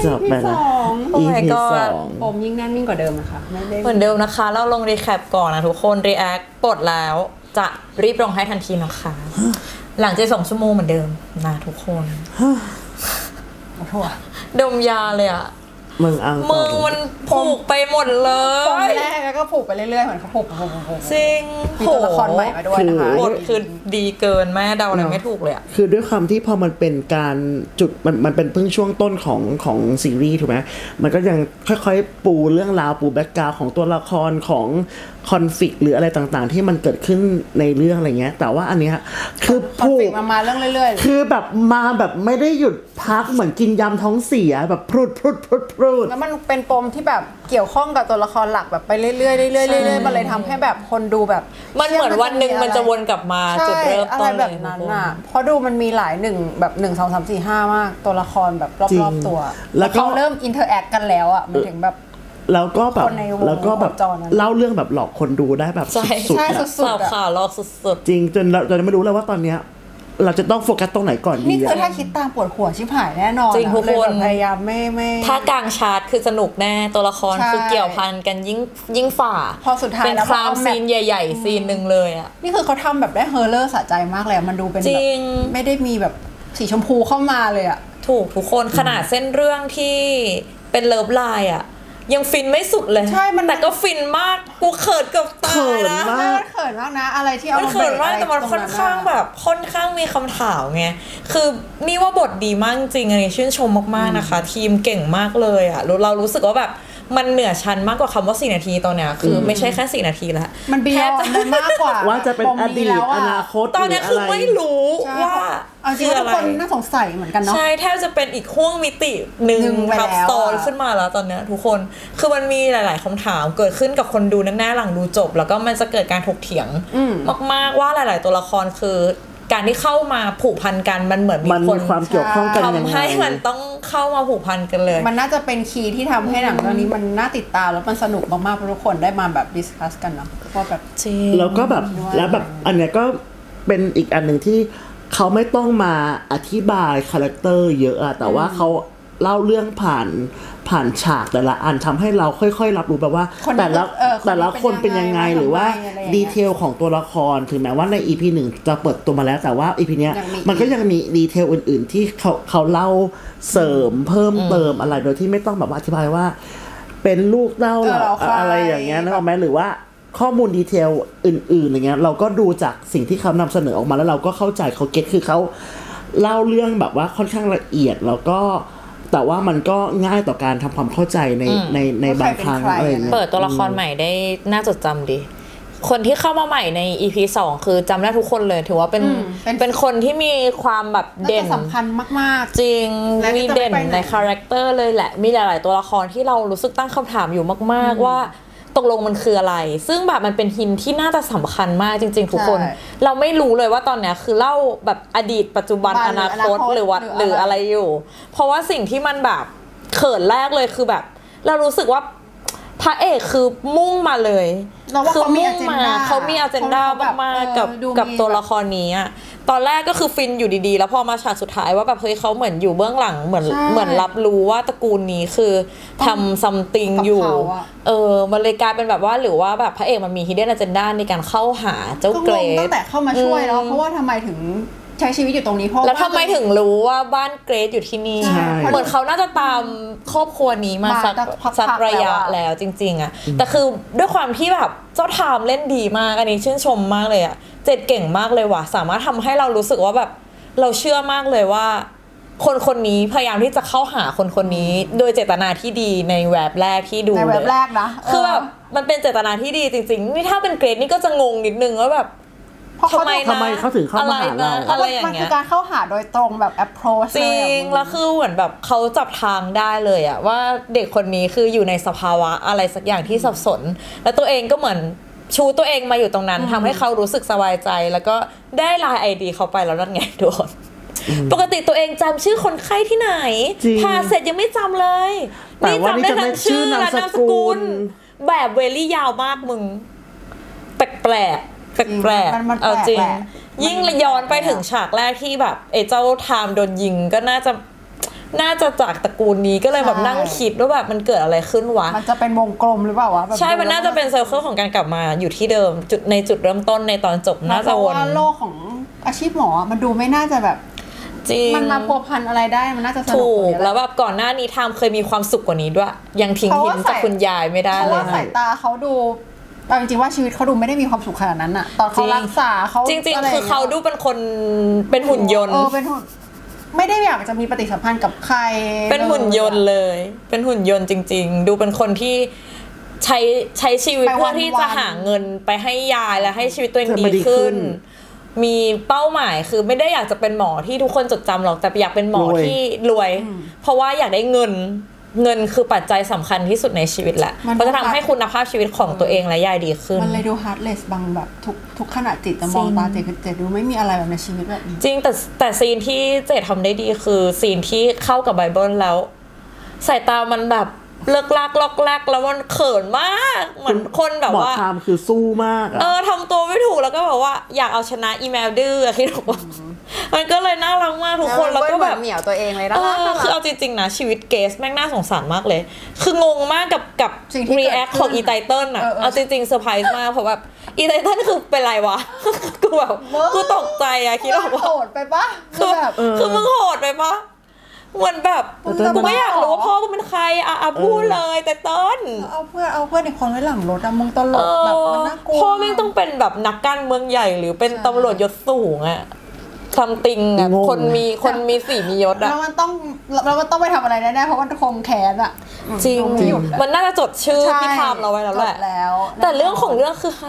จบไปแล้ว EP 2 ผมยิ่งแน่นยิ่งกว่าเดิมนะคะไม่ได้เหมือนเดิมนะคะเราลงรีแคปก่อนนะทุกคน react ปลดแล้วจะรีบลงให้ทันทีนะคะหลังจาก2 ชั่วโมงเหมือนเดิมนะทุกคนดมยาเลยอะมึงเอามือมันผูกไปหมดเลยปมแรกแล้วก็ผูกไปเรื่อยๆเหมือนเขาผูกจริงมีตัวละครใหม่มาด้วยนะคะบทคือดีเกินแม่เดาอะไรไม่ถูกเลยอะคือด้วยความที่พอมันเป็นการจุดมันเป็นเพิ่งช่วงต้นของซีรีส์ถูกไหมมันก็ยังค่อยๆปูเรื่องราวปูแบ็กกราวด์ของตัวละครของคอนฟลิกต์หรืออะไรต่างๆที่มันเกิดขึ้นในเรื่องอะไรเงี้ยแต่ว่าอันเนี้ยคือผูกมาเรื่องเรื่อยๆคือแบบมาแบบไม่ได้หยุดพักเหมือนกินยำท้องเสียแบบพรุดแล้วมันเป็นปมที่แบบเกี่ยวข้องกับตัวละครหลักแบบไปเรื่อยๆเรื่อยๆมันเลยทำให้แบบคนดูแบบมันเหมือนวันหนึ่งมันจะวนกลับมาจุดเริ่มต้นแบบนั้นอ่ะเพราะดูมันมีหลายหนึ่งแบบ1 2 3 4 5มากตัวละครแบบรอบๆตัวแล้วเขาเริ่มอินเทอร์แอคกันแล้วอ่ะมันถึงแบบแล้วก็แบบเล่าเรื่องแบบหลอกคนดูได้แบบสุดๆสาวขาหลอกสุดๆจริงจนเราไม่รู้เลยว่าตอนเนี้ยเราจะต้องโฟกัสตรงไหนก่อนดีนี่คือถ้าคิดตามปวดหัวชิบหายแน่นอนจริงทุกคนพยายามไม่ถ้ากลางชาร์ตคือสนุกแน่ตัวละครคือเกี่ยวพันกันยิ่งฝ่าพอสุดท้ายเป็นครามซีนใหญ่ๆซีนนึงเลยอ่ะนี่คือเขาทำแบบได้เฮอร์เลอร์สะใจมากเลยมันดูเป็นแบบไม่ได้มีแบบสีชมพูเข้ามาเลยอ่ะถูกทุกคนขนาดเส้นเรื่องที่เป็นเลิฟไลน์อ่ะยังฟินไม่สุดเลยใช่แต่ก็ฟินมากกูเขินกับตานะเขินมากนะอะไรที่เอามันเขินมากแต่มันค่อนข้างแบบค่อนข้างมีคำถามไงคือนี่ว่าบทดีมากจริงอันนี้ชื่นชมมากๆนะคะทีมเก่งมากเลยอ่ะเรารู้สึกว่าแบบมันเหนือชั้นมากกว่าคำว่า4 นาทีตอนเนี้ยคือไม่ใช่แค่4 นาทีแล้วมันบียอนมากกว่าว่าจะเป็นอดีตอนาคตตอนนี้คือไม่รู้ว่าคือทุกคนน่าสงสัยเหมือนกันเนาะใช่แทบจะเป็นอีกห้วงมิติหนึ่งทับซ้อนขึ้นมาแล้วตอนนี้ทุกคนคือมันมีหลายๆคำถามเกิดขึ้นกับคนดูแน่ๆหลังดูจบแล้วก็มันจะเกิดการถกเถียงมากๆว่าหลายๆตัวละครคือการที่เข้ามาผูกพันกันมันเหมือนมีคนความเกี่ยวข้องกันทำให้มันต้องเข้ามาผูกพันกันเลยมันน่าจะเป็นคีย์ที่ทำให้หนังเรื่องนี้มันน่าติดตามแล้วมันสนุกมากๆเพราะทุกคนได้มาแบบดิสคัสกันเนาะว่าแบบแล้วก็แบบแล้วแบบอันเนี้ยก็เป็นอีกอันหนึ่งที่เขาไม่ต้องมาอธิบายคาแรคเตอร์เยอะอะแต่ว่าเขาเล่าเรื่องผ่านฉากแต่ละอันทำให้เราค่อยๆรับรู้แบบว่าแต่ละคนเป็นยังไงหรือว่าดีเทลของตัวละครถึงแม้ว่าใน EP 1จะเปิดตัวมาแล้วแต่ว่า EP เนี้ยมันก็ยังมีดีเทลอื่นๆที่เขาเล่าเสริมเพิ่มเติมอะไรโดยที่ไม่ต้องแบบอธิบายว่าเป็นลูกเล่าอะไรอย่างเงี้ยนะแม้หรือว่าข้อมูลดีเทลอื่นๆอย่างเงี้ยเราก็ดูจากสิ่งที่เขานำเสนอออกมาแล้วเราก็เข้าใจเขาเก็ตคือเขาเล่าเรื่องแบบว่าค่อนข้างละเอียดแล้วก็แต่ว่ามันก็ง่ายต่อการทำความเข้าใจในบางครั้งอะไรอย่างเงี้ยเปิดตัวละครใหม่ได้น่าจดจำดีคนที่เข้ามาใหม่ใน EP 2คือจำได้ทุกคนเลยถือว่าเป็นคนที่มีความแบบเด่นสำคัญมากๆจริงมีเด่นในคาแรคเตอร์เลยแหละมีหลายๆตัวละครที่เรารู้สึกตั้งคำถามอยู่มากๆว่าตกลงมันคืออะไรซึ่งแบบมันเป็นหินที่น่าจะสำคัญมากจริงๆทุกคนเราไม่รู้เลยว่าตอนนี้คือเล่าแบบอดีตปัจจุบันอนาคตหรืออะไรอยู่เพราะว่าสิ่งที่มันแบบเขินแรกเลยคือแบบเรารู้สึกว่าพระเอกคือมุ่งมาเลยคือมุ่งมาเขามีอเจนดามากๆกับตัวละครนี้อะตอนแรกก็คือฟินอยู่ดีๆแล้วพอมาฉากสุดท้ายว่าแบบเฮ้ยเขาเหมือนอยู่เบื้องหลังเหมือนรับรู้ว่าตระกูลนี้คือทำซัมติงอยู่มันเลยกลายเป็นแบบว่าหรือว่าแบบพระเอกมันมี hidden agenda ในการเข้าหาเจ้าเกรซตั้งแต่เข้ามาช่วยแล้วเพราะว่าทำไมถึงใช้ชีวิตอยู่ตรงนี้เพราะแล้วทำไมถึงรู้ว่าบ้านเกรซอยู่ที่นี่เหมือนเขาน่าจะตามครอบครัวนี้มาสักระยะแล้วจริงๆอะแต่คือด้วยความที่แบบเจ้าไทม์เล่นดีมากอันนี้ชื่นชมมากเลยอะเจ็ดเก่งมากเลยว่ะสามารถทำให้เรารู้สึกว่าแบบเราเชื่อมากเลยว่าคนนี้พยายามที่จะเข้าหาคนนี้โดยเจตนาที่ดีในแวบแรกที่ดูในแวบแรกนะคือแบบมันเป็นเจตนาที่ดีจริงๆนี่ถ้าเป็นเกรดนี่ก็จะงงนิดนึงว่าแบบทำไมเขาถึงเข้ามาหาเราอะไรอย่างเงี้ยมันคือการเข้าหาโดยตรงแบบ approach จริงแล้วคือเหมือนแบบเขาจับทางได้เลยอะว่าเด็กคนนี้คืออยู่ในสภาวะอะไรสักอย่างที่สับสนแล้วตัวเองก็เหมือนชูตัวเองมาอยู่ตรงนั้นทำให้เขารู้สึกสบายใจแล้วก็ได้ไลน์ ID เขาไปแล้วนั่นไงทุกคนปกติตัวเองจำชื่อคนไข้ที่ไหนพาเสร็จยังไม่จำเลยนี่จำได้ทั้งชื่อและนามสกุลแบบเวลี่ยาวมากมึงแปลกเอาจริงยิ่งย้อนไปถึงฉากแรกที่แบบเจ้าไทม์โดนยิงก็น่าจะน่าจะจากตระกูลนี้ก็เลยแบบนั่งคิดว่าแบบมันเกิดอะไรขึ้นวะมันจะเป็นวงกลมหรือเปล่าวะใช่มันน่าจะเป็นเซอร์เคิลของการกลับมาอยู่ที่เดิมในจุดเริ่มต้นในตอนจบน่าจะวนโลกของอาชีพหมอมันดูไม่น่าจะแบบจริงมันมาพัวพันอะไรได้มันน่าจะสนุกถูกแล้วแบบก่อนหน้านี้ทำเคยมีความสุขกว่านี้ด้วยยังทิ้งหินจากคุณยายไม่ได้เลยเพราะว่าสายตาเขาดูจริงๆว่าชีวิตเขาดูไม่ได้มีความสุขขนาดนั้นอะตอนเขารักษาเขาจริงๆคือเขาดูเป็นคนเป็นหุ่นยนต์เป็นหุ่นไม่ได้อยากจะมีปฏิสัมพันธ์กับใครเป็นหุ่นยนต์เลยเป็นหุ่นยนต์จริงๆดูเป็นคนที่ใช้ชีวิตเพื่อที่จะหาเงินไปให้ยายและให้ชีวิตตัวเองดีขึ้นมีเป้าหมายคือไม่ได้อยากจะเป็นหมอที่ทุกคนจดจำหรอกแต่อยากเป็นหมอที่รวยเพราะว่าอยากได้เงินคือปัจจัยสำคัญที่สุดในชีวิตแหละเพราะจะทำให้คุณภาพชีวิตของตัวเองและยายดีขึ้นมันเลยดูฮาร์ดเลสบางแบบทุกขณะจิตจะมองตาเจดูไม่มีอะไรแบบในชีวิตแบบนี้จริงแต่ซีนที่เจทำได้ดีคือซีนที่เข้ากับไบเบิลแล้วสายตามันแบบเลิกลากล็อกแรกแล้วมันเขินมากเหมือนคนแบบว่าหมอทามคือสู้มากทำตัวไม่ถูกแล้วก็แบบว่าอยากเอาชนะอีเมลดื้อคิดว่ามันก็เลยน่ารักมากทุกคนแล้วก็แบบเหมียวตัวเองเลยนะคือเอาจริงๆนะชีวิตเกสแม่งน่าสงสารมากเลยคืองงมากกับรีแอคของอีไทเติ้ลอ่ะเอาจริงๆเซอร์ไพรส์มากเพราะแบบอีไทเติ้ลคือเป็นไรวะกูแบบกูตกใจอะคิดว่าโหดไปปะคือมึงโหดไปปะเหมือนแบบกูไม่อยากรู้ว่าพ่อมึงเป็นใครพูดเลยแต่ต้นเอาเพื่อนในคนไว้หลังรถมึงตลกแบบมันน่ากลัวพ่อแม่งต้องเป็นแบบนักการเมืองใหญ่หรือเป็นตำรวจยศสูงอะทำติงอะคนมีสีมียศอะแล้วมันต้องไปทำอะไรแน่ๆเพราะมันคงแค้นอะจริงมันน่าจะจดชื่อพี่ทามเราไว้แล้วแหละแต่เรื่องของเรื่องคือ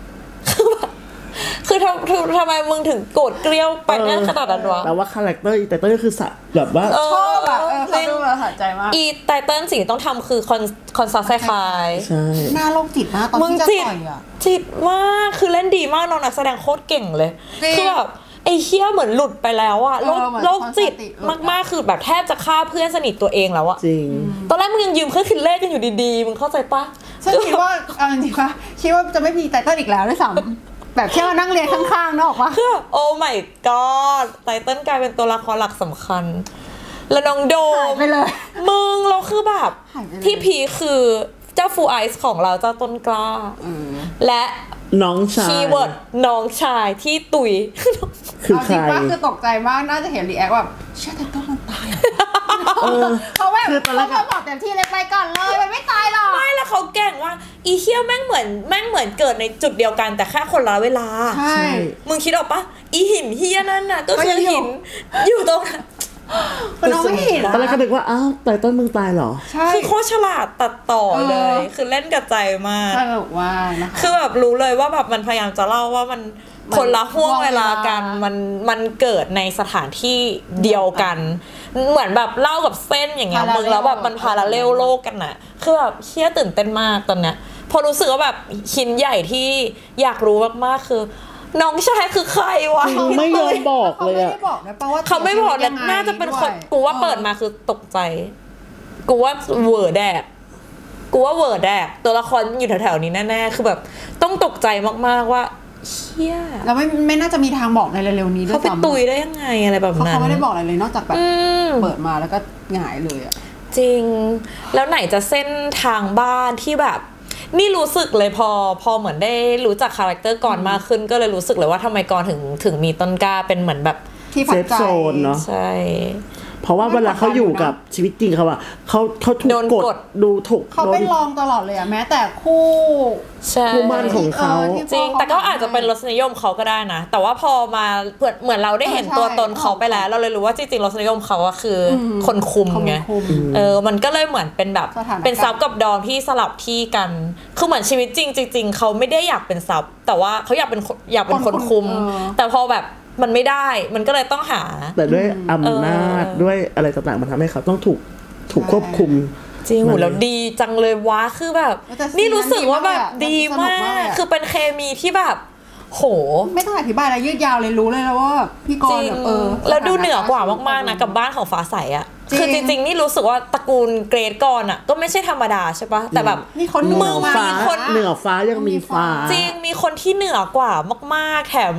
คือทำไมมึงถึงโกรธเกลี้ยวไปนั่นขนาดนั้นวะแต่ว่าคาแรคเตอร์อีไตเติ้ลคือแบบว่าชอบอะเขาดูมาหัดใจมากอีไตเติ้ลสิ่งที่ต้องทำคือคอนซัสไซคายหน้าโรคจิตมากตอนที่จะต่อยอะจิตมากคือเล่นดีมากน้องนักแสดงโคตรเก่งเลยคือแบบไอ้เหี้ยเหมือนหลุดไปแล้วอะโรคจิตมากๆคือแบบแทบจะฆ่าเพื่อนสนิทตัวเองแล้วอะจริงตอนแรกมึงยังยืมเครื่องคิดเลขกันอยู่ดีๆมึงเข้าใจปะฉันคิดว่าจริงๆว่าคิดว่าจะไม่มีไตเติ้ลอีกแล้วด้วยซ้ำแบบแค่มานั่งเรียนข้างๆนอกวะโอ้ my god ไตเติ้ลกลายเป็นตัวละครหลักสำคัญแล้วน้องโดมหายไปเลยมึงเราคือแบบที่พีคือเจ้าฟูไอซ์ของเราเจ้าต้นกล้าและน้องชายคีย์เวิร์ดน้องชายที่ตุยคือใครคือตกใจมากน่าจะเห็นรีแอคแบบเชื่อแต่ต้องมันตายเขาแบบเขาบอกเต็มที่เลยไปก่อนเลยมันไม่ตายหรอกไม่แล้วเขาแก่งว่าอีเหี้ยแม่งเหมือนเกิดในจุดเดียวกันแต่แค่คนละเวลาใช่มึงคิดออกปะอีหินเหี้ยนั่นน่ะก็คือหินอยู่ตรงคือน้องไม่เห็นตอนแรกก็นึกว่าอ้าวไตเติ้ลมึงตายเหรอคือโคตรฉลาดตัดต่อเลยคือเล่นกับใจมากใช่แบบว่านะคะคือแบบรู้เลยว่าแบบมันพยายามจะเล่าว่ามันคนละห่วงเวลากันมันเกิดในสถานที่เดียวกันเหมือนแบบเล่ากับเส้นอย่างเงี้ยมึงแล้วแบบมันพาราเรลโลกกันน่ะคือแบบเชี่ยตื่นเต้นมากตอนเนี้ยพอรู้สึกว่าแบบชิ้นใหญ่ที่อยากรู้มากๆคือน้องชายคือใครวะไม่ยอมบอกเลยอะเขาไม่บอกนะน่าจะเป็นคนกูว่าเปิดมาคือตกใจกูว่าเวอร์แดกตัวละครอยู่แถวๆนี้แน่ๆคือแบบต้องตกใจมากๆว่าเชี่ยแล้วไม่น่าจะมีทางบอกในเร็วๆนี้ด้วยเขาไปตุยได้ยังไงอะไรแบบนั้นเขาไม่ได้บอกอะไรเลยนอกจากแบบเปิดมาแล้วก็หงายเลยอะจริงแล้วไหนจะเส้นทางบ้านที่แบบนี่รู้สึกเลยพอเหมือนได้รู้จักคาแรคเตอร์ก่อนมากขึ้นก็เลยรู้สึกเลยว่าทำไมก่อนถึงมีต้นกล้าเป็นเหมือนแบบที่เซฟโซนเนาะใช่เพราะว่าเวลาเขาอยู่กับชีวิตจริงเขาอะเขาถูกกดดูถูกเขาเป็นรองตลอดเลยอะแม้แต่คู่มั่นของเขาจริงแต่ก็อาจจะเป็นรสนิยมเขาก็ได้นะแต่ว่าพอมาเหมือนเราได้เห็นตัวตนเขาไปแล้วเราเลยรู้ว่าจริงๆรสนิยมเขาอะคือคนคุมไงมันก็เลยเหมือนเป็นแบบเป็นซับกับดอมที่สลับที่กันคือเหมือนชีวิตจริงเขาไม่ได้อยากเป็นซับแต่ว่าเขาอยากเป็นคนคุมแต่พอแบบมันไม่ได้มันก็เลยต้องหาแต่ด้วยอำนาจด้วยอะไรต่างๆมันทำให้เขาต้องถูกควบคุมจริงหูแล้วดีจังเลยวะคือแบบนี่รู้สึกว่าแบบดีมากคือเป็นเคมีที่แบบโหไม่ต้องอธิบายอะไรยืดยาวเลยรู้เลยแล้วว่าพี่กรณ์แล้วดูเหนือกว่ามากๆนะกับบ้านของฟ้าใสอะคือจริงๆนี่รู้สึกว่าตระกูลเกรดกรอะก็ไม่ใช่ธรรมดาใช่ปะแต่แบบมีคนเหนือฟ้ายังมีฟ้าจริงมีคนที่เหนือกว่ามากๆแถมแบบ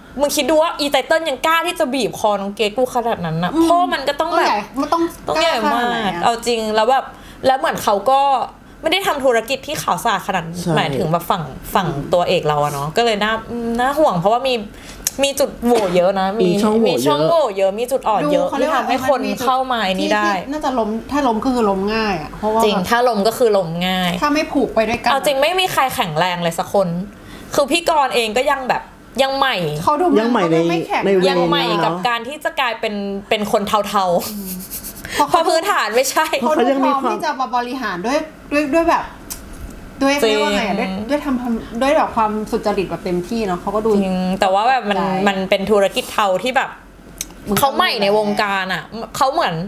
มึงคิดดูว่าอีไตเติ้ลยังกล้าที่จะบีบคอน้องเกดกูขนาดนั้นนะพ่อมันก็ต้องแบบมันต้องใหญ่มากเอาจริงแล้วแบบแล้วเหมือนเขาก็ไม่ได้ทำธุรกิจที่ข่าวสารขนาดหมายถึงแบบฝั่งตัวเอกเราอะเนาะก็เลยน่าห่วงเพราะว่ามีจุดโหว่เยอะนะมีช่องโหว่เยอะมีจุดอ่อนเยอะที่ทำให้คนเข้ามานี้ได้น่าจะล้มถ้าล้มก็คือล้มง่ายอะเพราะว่าจริงถ้าล้มก็คือล้มง่ายถ้าไม่ผูกไปด้วยกันเอาจริงไม่มีใครแข็งแรงเลยสักคนคือพี่กรณ์เองก็ยังแบบยังใหม่เขาดูยังใหม่ในยังใหม่กับการที่จะกลายเป็นคนเทาๆเพราะพื้นฐานไม่ใช่เขาดูพร้อมที่จะมาบริหารด้วยแบบด้วยเรียกว่าไงด้วยทำด้วยแบบความสุจริตแบบเต็มที่เนาะเขาก็ดูแต่ว่าแบบมันเป็นธุรกิจเทาที่แบบเขาใหม่ในวงการอ่ะเขาเหมือน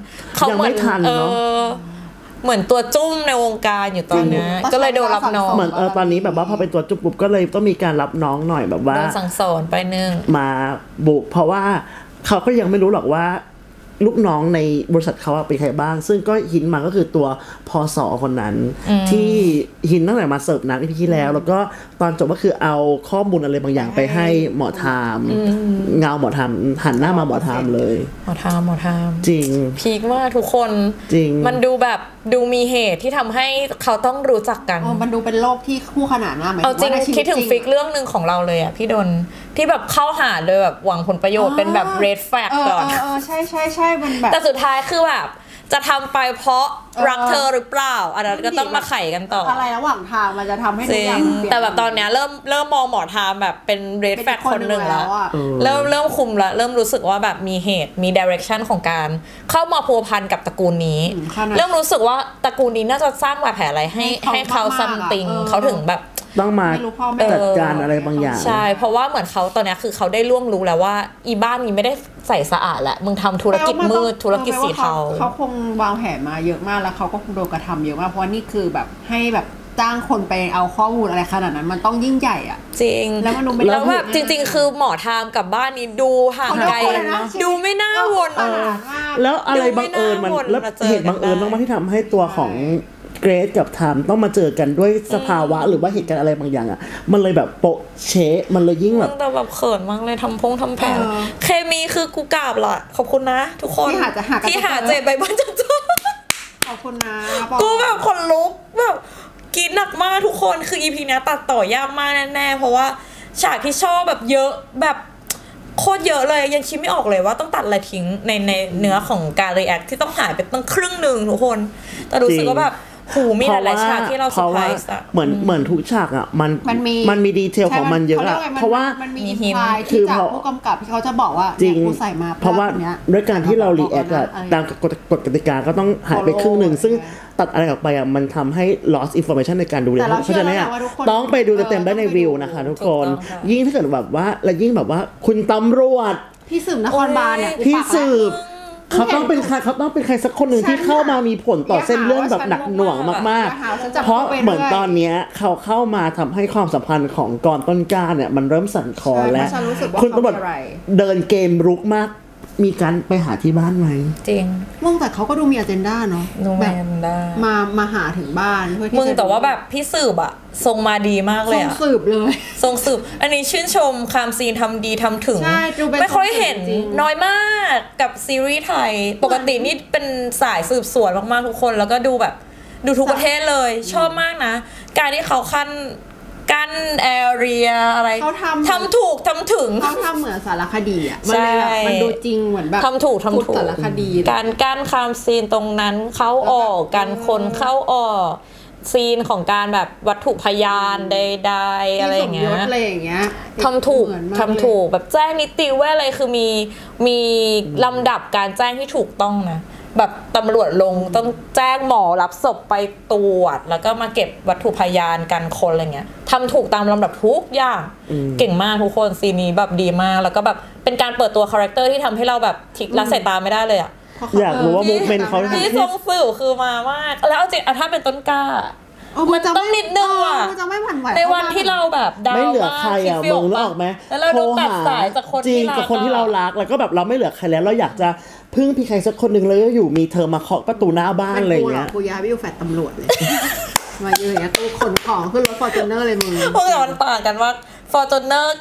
เหมือนตัวจุ้มในวงการอยู่ตอนนี้ก็เลยโดนรับน้องเหมือนตอนนี้แบบว่าพอเป็นตัวจุ้มปุ๊บก็เลยต้องมีการรับน้องหน่อยแบบว่าโดนสั่งสอนไปนึงมาบุกเพราะว่าเขาก็ยังไม่รู้หรอกว่าลูกน้องในบริษัทเขาเป็นใครบ้างซึ่งก็หินมาก็คือตัวพศคนนั้นที่หินตั้งแต่มาเสิร์ฟน้ำอีพีที่แล้วแล้วก็ตอนจบก็คือเอาข้อมูลอะไรบางอย่างไปให้หมอทามเงาหมอทามหันหน้ามาหมอทามเลยหมอทามจริงพีคมากทุกคนจริงมันดูแบบดูมีเหตุที่ทำให้เขาต้องรู้จักกันมันดูเป็นโลกที่คู่ขนานมากเอาจริงคิดถึงฟิกเรื่องนึงของเราเลยอ่ะพี่ดนที่แบบเข้าหาโดยแบบหวังผลประโยชน์เป็นแบบ red flag ก่อนใช่มันแบบแต่สุดท้ายคือแบบจะทำไปเพราะรักเธอหรือเปล่าอันนั้นก็ต้องมาไขกันต่ออะไรระหว่างทางมันจะทำให้ทุกอย่างแต่แบบตอนเนี้ยเริ่มมองหมอทามแบบเป็น red flag คนหนึ่งแล้วเริ่มคุมแล้วเริ่มรู้สึกว่าแบบมีเหตุมี direction ของการเข้ามาพัวพันกับตระกูลนี้เริ่มรู้สึกว่าตระกูลนี้น่าจะสร้างบาดแผลอะไรให้เขาซัมติงเขาถึงแบบต้องมาจัดการอะไรบางอย่างใช่เพราะว่าเหมือนเขาตอนนี้คือเขาได้ล่วงรู้แล้วว่าอีบ้านนี้ไม่ได้ใส่สะอาดแหละมึงทำธุรกิจมืดธุรกิจสีเทาเขาคงวางแผนมาเยอะมากแล้วเขาก็คงโดนกระทำเยอะมากเพราะนี่คือแบบให้แบบจ้างคนไปเอาข้อมูลอะไรขนาดนั้นมันต้องยิ่งใหญ่อ่ะจริงแล้วแบบจริงๆคือหมอทามกับบ้านนี้ดูห่างไกลดูไม่น่าวนแล้วอะไรบังเอิญมันแล้วเหตุบังเอิญมากที่ทำให้ตัวของเกรซกับไทม์ต้องมาเจอกันด้วยสภาวะหรือว่าเหตุการณ์อะไรบางอย่างอ่ะมันเลยแบบโปะเชะมันเลยยิ่งแบบแต่แบบเขินมากเลยทำแผนเคมีคือกูกราบละขอบคุณนะทุกคนที่หาเจไปบ้านจะเจอขอบคุณนะกูแบบคนลุกแบบกินหนักมากทุกคนคือ EP นี้ตัดต่อยากมากแน่ๆเพราะว่าฉากที่ชอบแบบเยอะแบบโคตรเยอะเลยยังคิดไม่ออกเลยว่าต้องตัดอะไรทิ้งในเนื้อของการรีแอคที่ต้องหายไปตั้งครึ่งนึงทุกคนแต่รู้สึกว่าแบบหูมีหลายฉากที่เราเซอร์ไพรส์อ่ะเหมือนทุกฉากอ่ะมันมีดีเทลของมันเยอะอ่ะเพราะว่ามันมีอินไพร์ที่จากผู้กำกับที่เขาจะบอกว่าเนี่ยกูใส่มาเพราะว่าด้วยการที่เรารีแอคอ่ะตามกฎกติกาก็ต้องหายไปครึ่งนึงซึ่งตัดอะไรออกไปอ่ะมันทำให้ lost information ในการดูเลยเพราะฉะนั้นเนี่ยต้องไปดูเต็มได้ในวิวนะคะทุกคนยิ่งถ้าเกิดแบบว่าและยิ่งแบบว่าคุณตำรวจพี่สืบนครบาลเนี่ยพี่สืบเขาต้องเป็นใครสักคนหนึ่งที่เข้ามามีผลต่อเส้นเรื่องแบบหนักหน่วงมากๆเพราะเหมือนตอนนี้เขาเข้ามาทำให้ความสัมพันธ์ของกรต้นกล้าเนี่ยมันเริ่มสั่นคลอนและคุณตำรวจเดินเกมรุกมากมีการไปหาที่บ้านไหมจริงมึงแต่เขาก็ดูมีอเจนดาเนาะแบบมาหาถึงบ้านเพื่อที่มึงแต่ว่าแบบพี่สืบอะทรงมาดีมากเลยอะทรงสืบเลยทรงสืบอันนี้ชื่นชมคามซีนทำดีทำถึงไม่ค่อยเห็นน้อยมากกับซีรีส์ไทยปกตินี่เป็นสายสืบสวนมากๆทุกคนแล้วก็ดูแบบดูทุกประเทศเลยชอบมากนะการที่เขากั้นแอเรียอะไรเขาทำถูกทำถึงเขาทำเหมือนสารคดีอ่ะมันเลยแบบมันดูจริงเหมือนแบบทำถูกสารคดีการกั้นคามซีนตรงนั้นเข้าออกการคนเข้าออกซีนของการแบบวัตถุพยานใดๆอะไรอย่างเงี้ยทำถูกแบบแจ้งนิติเวชอะไรคือมีลำดับการแจ้งที่ถูกต้องนะแบบตำรวจลงต้องแจ้งหมอรับศพไปตรวจแล้วก็มาเก็บวัตถุพยานกันคนอะไรเงี้ยทำถูกตามลำดับทุกอย่างเก่งมากทุกคนซีนนี้แบบดีมากแล้วก็แบบเป็นการเปิดตัวคาแรคเตอร์ที่ทำให้เราแบบทิ้งละสายตาไม่ได้เลยอ่ะอยากรู้ว่ามูฟเมนต์เขาที่ทรงสื่อคือมามากแล้วเอาจริงถ้าเป็นต้นกล้ามันต้องนิดนึงว่ะในวันที่เราแบบดาวไม่เหลือใครอ่ะมึงนึกออกไหมแล้วเราโดนตัดสายจากคนที่เรารักแล้วก็แบบเราไม่เหลือใครแล้วเราอยากจะพึ่งพี่ใครสักคนหนึ่งแล้วอยู่มีเธอมาเคาะประตูหน้าบ้านอะไรเงี้ยกูย้ายไปอยู่แฟลตตำรวจเลยมาอยู่อย่างเงี้ยกูขนของขึ้นรถฟอร์จูเนอร์เลยมึงพวกเรามันต่างกันว่าฟอร์จูเนอร์กับ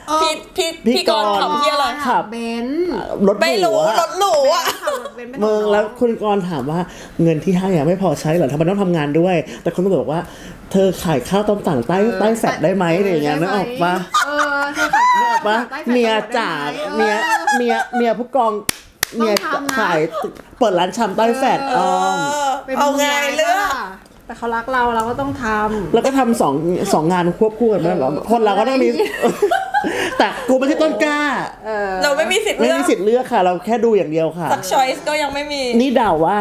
พี่กรณ์ขับเฮียอะไรขับเบนซ์รถหไม่รูรู้อะรถหรูอ่ะขับรถเบนซ์ไปมึงแล้วคุณกรณ์ถามว่าเงินที่ให้อะไม่พอใช้เหรอทำไมต้องทำงานด้วย แต่คุณตำรวจบอกว่าเธอขายข้าวต้มต่างใต้แฟดได้ไหมอะไรอย่างเงี้ยนึกออกปะเธอขายนึกออกปะเมียจ๋าเมียผู้กองเมียขายเปิดร้านชำใต้แฟดเอาไงเรื่องแต่เขารักเราก็ต้องทำแล้วก็ทำสองงานควบคู่กันไม่หรอคนเราก็ต้องมี แต่กูไม่ใช่ต้นกล้าเราไม่มีสิทธิ์ไม่เลือกมีสิทธิ์เลือกค่ะ เราแค่ดูอย่างเดียวค่ะสักช้อยส์ก็ยังไม่มีนี่เดาว่า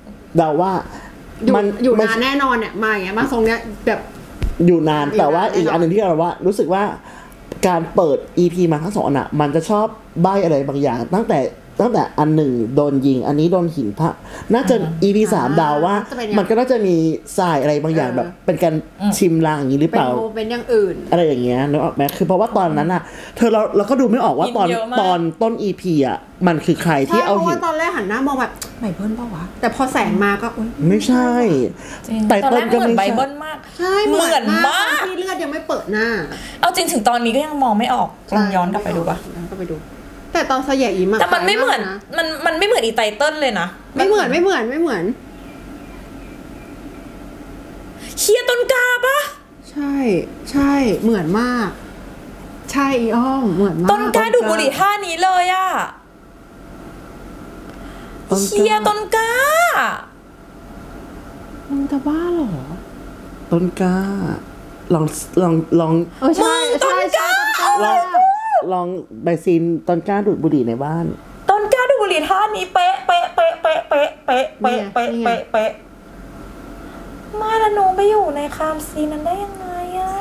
มันอยู่นานแน่นอนเนี่ยมาอย่างเงี้ยมาทรงเนี้ยแบบอยู่นานแต่ว่าอีกอันหนึ่งที่เราว่ารู้สึกว่าการเปิด EP มาทั้งสองอันอะมันจะชอบใบ้อะไรบางอย่างตั้งแต่อันหนึ่งโดนยิงอันนี้โดนหินพระน่าจะ EP 3เดาว่ามันก็น่าจะมีทรายอะไรบางอย่างแบบเป็นการชิมลางอย่างนี้หรือเปล่าเป็นอย่างอื่นอะไรอย่างเงี้ยนึกออกไหมคือเพราะว่าตอนนั้นอะเราก็ดูไม่ออกว่าตอนต้น EP อะมันคือใครที่เอาหินเพราะว่าตอนแรกหันหน้ามองแบบไหนเบิ้ลเปล่าวะแต่พอแสงมาก็ไม่ใช่แต่ตอนแรต้นกก็เหมือนไม่ไบใช่เบิลมากใช่เหมือนมากที่เลือดยังไม่เปิดหน้าเอาจริงถึงตอนนี้ก็ยังมองไม่ออกลองย้อนกลับไปดูปะก็ไปดู แต่ตอนสยามอิมแต่มันไม่เหมือนมันไม่เหมือนอีไตเติ้ลเลยนะไม่เหมือนเชียต้นกาปะใช่เหมือนมากใช่อีอ้อมเหมือนมากต้นกาดูดบุหรี่ท่านี้เลยอะเชียต้นกามึงจะบ้าเหรอต้นกล้าลองใช่ต้นกล้าลองไปซีนต้นกล้าดูดบุหรี่ในบ้านต้นกาดูดบุหรี่ท่านี้เป๊ะมาแล้วหนูไปอยู่ในคามซีนนั้นได้ยังไงอะ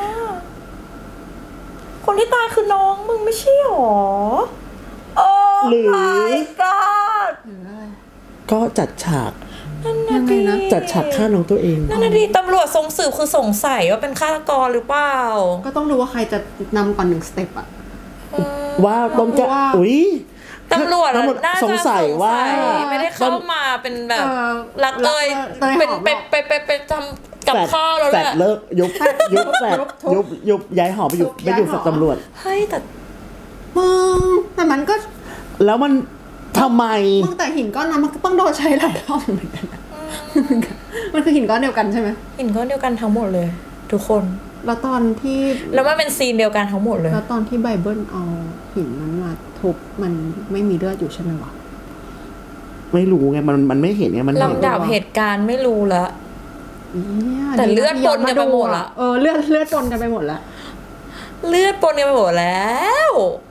คนที่ตายคือน้องมึงไม่ใช่หรอโอ้ my god ก็จัดฉากนั่นนะดิจัดฉากฆ่าน้องตัวเองนั่นนะดิตำรวจทรงสืบคือสงสัยว่าเป็นฆาตกรหรือเปล่าก็ต้องดูว่าใครจะนำก่อน1สเต็ปอะว่าต้นกล้าอุ๊ยตำรวจน่าจะสงสัยว่าไม่ได้เข้ามาเป็นแบบรักเลยเป็นทำกับข้าวแล้วแหแฟละดเลิกยุบแฟดยุบย้ายหอไปอยู่ฝักตำรวจเฮ้ยแต่มึงแต่มันก็แล้วมันทำไมมึงแต่หินก้อนนั้นมันก็ต้องโดนใช้หลายรอบเหมือนกันมันคือหินก้อนเดียวกันใช่ไหมหินก้อนเดียวกันทั้งหมดเลย ทุกคนแล้วตอนที่แล้วมันเป็นซีนเดียวกันทั้งหมดเลยแล้วตอนที่ไบเบิลเอาหินนั้นมาทุบมันไม่มีเลือดอยู่ใช่ไหมวะไม่รู้ไงมันไม่เห็นไงมันเห็นลำดับเหตุการณ์ไม่รู้ละเนี่ยแต่เลือดปนกันไปหมดละเลือดปนกันไปหมดละเลือดปนกันไปหมดแล้ว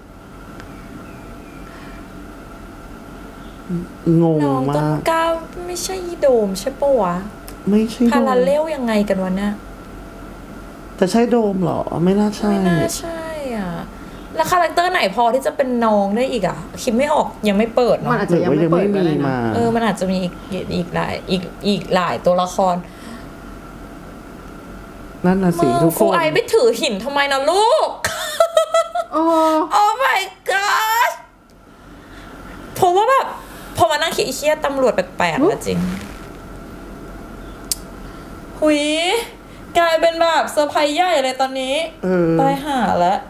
งงน้องต้มาน กกล้าไม่ใช่โดมใช่ปะวะไม่ใช่พาราเลลยังไงกันวะเนี่ยแต่ใช่โดมเหรอไม่น่าใช่ไม่น่าใช่อ่ะแล้วคาแรคเตอร์ไหนพอที่จะเป็นน้องได้อีกอ่ะคิดไม่ออกยังไม่เปิดมันเนาะอาจหรืจะอยังว่าไม่ยังเปิดไม่ก็มีได้มานะมันอาจจะมีอีกหลายตัวละครนั่นน่ะสิทุกคครูนไอไม่ถือหินทำไมนะลูกโอ้โอ้ my god ผมว่าแบบพอมานั่งคิดไอ้เชี่ยตำรวจแปลกๆแล้วจริงหุยกลายเป็นแบบเซอร์ไพรส์ใหญ่เลยตอนนี้ตายห่าแล้ว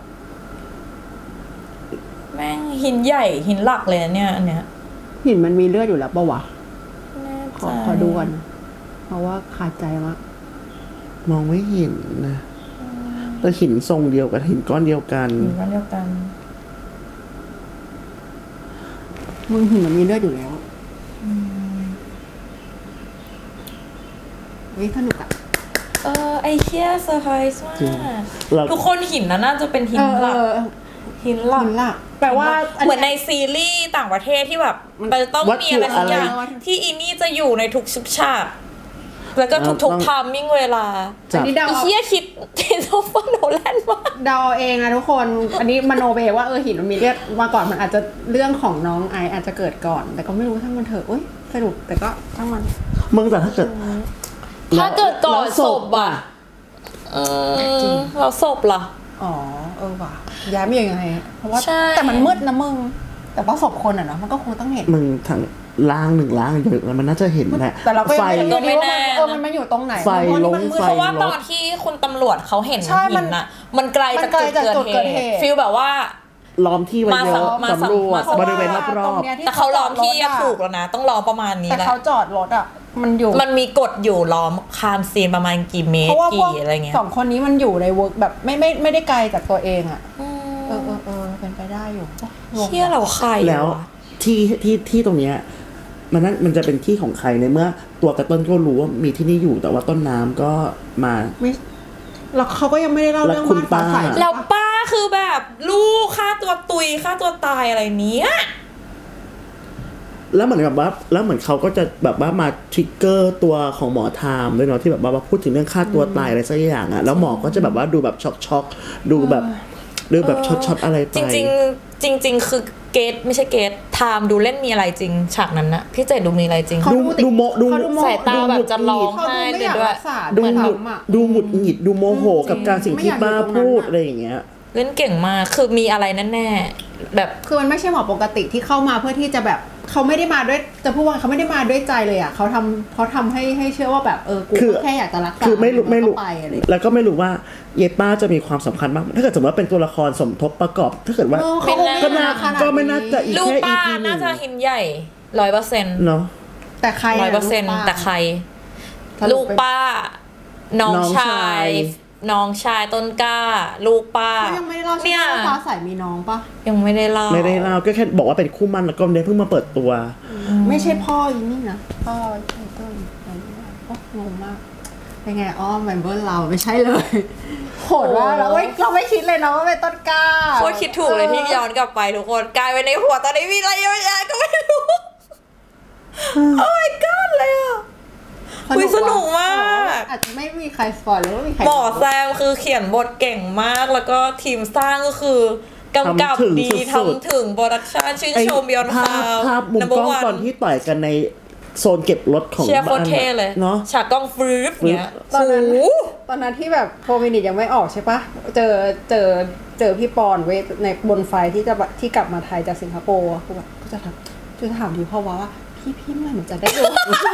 แม่งหินใหญ่หินหลักเลยนะเนี่ยอันเนี้ยหินมันมีเลือดอยู่แล้วปะวะแน่ใจขอดูกันเพราะว่าขาดใจมากมองไม่เห็นนะแต่หินทรงเดียวกับหินก้อนเดียวกันหินก้อนเดียวกันมึงหินมันมีเลือดอยู่แล้วเฮ้ยสนุกอะไอ้เหี้ยเซอร์ไพรส์มากเราทุกคนหินนะน่าจะเป็นหินหลักหินหลักหินหลักแปลว่าเหมือนในซีรีส์ต่างประเทศที่แบบมันจะต้องมีอะไรสักอย่างที่อินนี่จะอยู่ในทุกชุกฉากแล้วก็ทุกๆทามมิ่งเวลาอันนี้เดาไอ้เหี้ยคิดเทนโซฟโนแลนมากเดาเองอะทุกคน อันนี้มโนไปเองว่าหินมันมีเลือดมาก่อนมันอาจจะเรื่องของน้องไออาจจะเกิดก่อน แต่ก็ไม่รู้ทั้งมันเถอะอุ้ยสรุปแต่ก็ทั้งมันมึงแต่ถ้าเกิดก่อนศพอ่ะเราศพล่ะอ๋อว่ะย้ายไม่ยังไงเพราะว่าใช่แต่มันมืดนะมึงแต่ว่าศพคนอะเนาะมันก็คงต้องเห็นมึงทางล่างเยอะมันน่าจะเห็นแหละแต่เราก็ไฟยังไม่แน่มันมาอยู่ตรงไหนไฟลงไฟเพราะว่าตอนที่คุณตำรวจเขาเห็นใช่หินน่ะมันไกลจากจุดเกิดเหตุฟีลแบบว่าล้อมที่ไว้เยอะสำรวจบริเวณรอบๆแต่เขาล้อมที่ถูกแล้วนะต้องล้อมประมาณนี้แหละแต่เขาจอดรถอ่ะมันมีกฎอยู่ล้อมคามซีนประมาณกี่เมตรกี่อะไรเงี้ย 2คนนี้มันอยู่ในเวิร์กแบบไม่ได้ไกลจากตัวเองอ่ะเป็นไปได้อยู่เชี่ยเราใครแล้วที่ตรงเนี้ยมันจะเป็นที่ของใครในเมื่อตัวกระต้นก็รู้ว่ามีที่นี่อยู่แต่ว่าต้นน้ำก็มาแล้วเขาก็ยังไม่ได้เล่าเรื่องบ้านฟ้าใสแล้วป้าคือแบบลูกฆ่าตัวตุยฆ่าตัวตายอะไรเนี้ยแล้วเหมือนกับว่าแล้วเหมือนเขาก็จะแบบว่ามาทริกเกอร์ตัวของหมอไทม์ด้วยเนาะที่แบบว่าพูดถึงเรื่องฆ่าตัวตายอะไรสักอย่างอ่ะแล้วหมอก็จะแบบว่าดูแบบช็อกดูแบบช็อตอะไรไปจริงคือเกตไม่ใช่เกตไทม์ดูเล่นมีอะไรจริงฉากนั้นนะพี่เจดดูมีอะไรจริงดูสายตาแบบจะร้องไห้ด้วยดูหงุดหงิดดูโมโหกับการสิ่งที่ป้าพูดอะไรอย่างเงี้ยเล่นเก่งมากคือมีอะไรแน่ๆแบบคือมันไม่ใช่หมอปกติที่เข้ามาเพื่อที่จะแบบเขาไม่ได้มาด้วยจะพูดว่าเขาไม่ได้มาด้วยใจเลยอ่ะเขาทำให้เชื่อว่าแบบกูแค่อยากจะรักษาคือไม่รู้แล้วก็ไม่รู้ว่าเยป้าจะมีความสำคัญมากถ้าเกิดสมมติว่าเป็นตัวละครสมทบประกอบถ้าเกิดว่าก็ไม่น่าจะอีกแค่ EP นึงน่าจะหินใหญ่ 100% เนาะแต่ใคร 100% แต่ใครลูกป้าน้องชายต้นกล้าลูกป้ายังไม่ได้เล่าเนี่ยฟ้าใสมีน้องปะยังไม่ได้เล่าก็แค่บอกว่าเป็นคู่มั่นแล้วก็เนี่ยเพิ่งมาเปิดตัวไม่ใช่พ่ออีนี่นะพ่อใช่ต้นงงมากเป็นไงเมมเบอร์เราไม่ใช่เลยโหดว่าเราไม่คิดเลยนะว่าเป็นต้นกล้าโคตรคิดถูกเลยที่ย้อนกลับไปทุกคนกลายไปในหัวตอนนี้มีอะไรเยอะแยะก็ไม่รู้โอ้ my god เลยอ่ะสนุกมากอาจจะไม่มีใครสปอยหรือว่ามีใครหมอแซมคือเขียนบทเก่งมากแล้วก็ทีมสร้างก็คือกำกับดีทำถึงโปรดักชั่นชื่นชม Beyond Cloud ภาพมุมกล้องตอนที่ต่อยกันในโซนเก็บรถของเชียร์โคตรเท่เลยเนาะฉากกล้องฟรึบเนี้ยตอนนั้นที่แบบโควิดยังไม่ออกใช่ปะเจอพี่ปอนเวทในบนไฟที่กลับมาไทยจากสิงคโปร์ก็จะถามดีพ่อว่าพี่เมื่อไหร่หนูจะได้ดู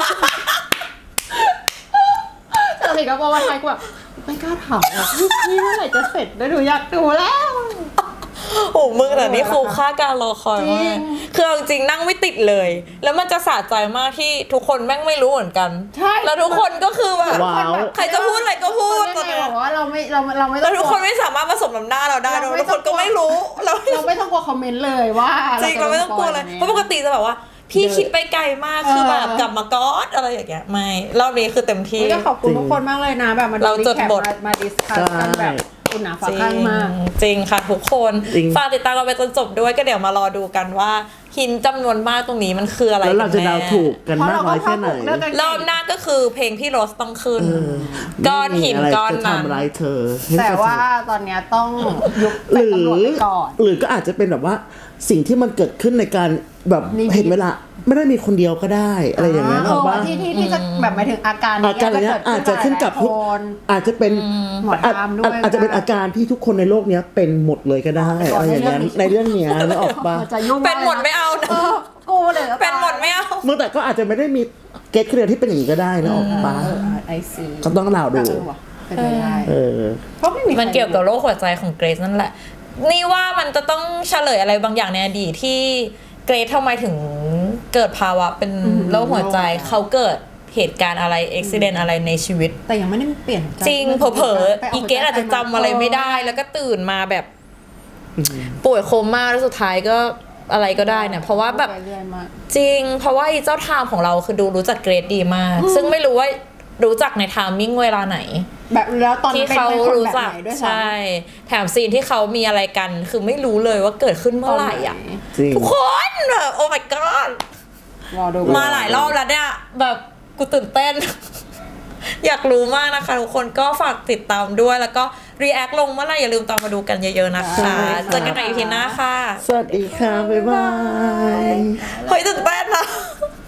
แต่สิงคโปร์วันไทยกูแบบไม่กล้าถามพี่เมื่อไหร่จะเสร็จได้ดูอยากดูแล้วโอ้มึงแต่นี่คุ้มค่าการรอคอยมากคือจริงนั่งไม่ติดเลยแล้วมันจะสะใจมากที่ทุกคนแม่งไม่รู้เหมือนกันแล้วทุกคนก็คือแบบใครจะพูดอะไรก็พูดตอนนี้บอกว่าเราไม่แล้วทุกคนไม่สามารถผสมน้ำหน้าเราได้ด้วยทุกคนก็ไม่รู้เราไม่ต้องกลัวคอมเมนต์เลยว่าจริงเราไม่ต้องกลัวเลยเพราะปกติจะแบบว่าพี่คิดไปไกลมากคือแบบกลับมากอดอะไรอย่างเงี้ยไม่รอบนี้คือเต็มที่ก็ขอบคุณทุกคนมากเลยนะแบบมาเราจดบทมาดิสคัสกันแบบคุณหนาฝาข้างมากจริงค่ะทุกคนฝากติดตามเราไปจนจบด้วยก็เดี๋ยวมารอดูกันว่าหินจำนวนมากตรงนี้มันคืออะไรแล้วเราจะเดาถูกกันมากน้อยแค่ไหนรอบหน้าก็คือเพลงพี่โรสต้องขึ้นก้อนหินก้อนนั้นแต่ว่าตอนนี้ต้องยุบไปตำรวจไปก่อนหรือก็อาจจะเป็นแบบว่าสิ่งที่มันเกิดขึ้นในการแบบเห็นเวลาไม่ได้มีคนเดียวก็ได้อะไรอย่างนั้นหรอว่าที่จะแบบหมายถึงอาการนี้อาจจะขึ้นกับทุกอาจจะเป็นอาจจะเป็นอาการที่ทุกคนในโลกนี้เป็นหมดเลยก็ได้อะไรอย่างนั้นในเรื่องนี้นึกออกปะเป็นหมดไม่เอานะกูเลยเป็นหมดไม่เอาเมื่อแต่ก็อาจจะไม่ได้มีเกตเคลียร์ที่เป็นอย่างนี้ก็ได้นะออกปะก็ต้องเล่าดูเพราะมันเกี่ยวกับโรคหัวใจของเกรซนั่นแหละนี่ว่ามันจะต้องเฉลยอะไรบางอย่างในอดีตที่เกรซทำไมถึงเกิดภาวะเป็นโรคหัวใจเขาเกิดเหตุการณ์อะไรอุบิเหตุอะไรในชีวิตแต่ยังไม่ได้เปลี่ยนจริงเผลอๆอีเกรซอาจจะจำอะไรไม่ได้แล้วก็ตื่นมาแบบป่วยโคม่าแล้วสุดท้ายก็อะไรก็ได้เนี่ยเพราะว่าแบบจริงเพราะว่าเจ้าไทม์ของเราคือดูรู้จักเกรซดีมากซึ่งไม่รู้ว่ารู้จักในไทมิ่งเวลาไหนแบบแล้วตอนที่เขารู้จักใช่แถมซีนที่เขามีอะไรกันคือไม่รู้เลยว่าเกิดขึ้นเมื่อไหร่อ่ะทุกคนแบบโอ้ my god มาหลายรอบแล้วเนี่ยแบบกูตื่นเต้นอยากรู้มากนะคะทุกคนก็ฝากติดตามด้วยแล้วก็รีแอคลงเมื่อไหร่อย่าลืมตามมาดูกันเยอะๆนะคะเจอกันใหม่ EP หน้าค่ะสวัสดีค่ะบ๊ายบายเฮ้ยตื่นเต้นนะ